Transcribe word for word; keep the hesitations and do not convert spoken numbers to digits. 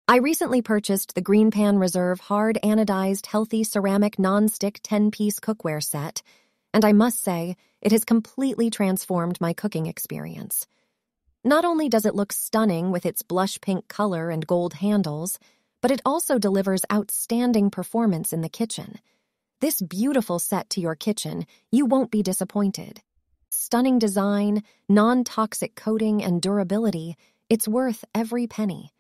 I recently purchased the GreenPan Reserve hard anodized healthy ceramic nonstick ten-piece cookware set, and I must say, it has completely transformed my cooking experience. Not only does it look stunning with its blush pink color and gold handles, but it also delivers outstanding performance in the kitchen. This beautiful set to your kitchen, you won't be disappointed. Stunning design, non-toxic coating, and durability, it's worth every penny.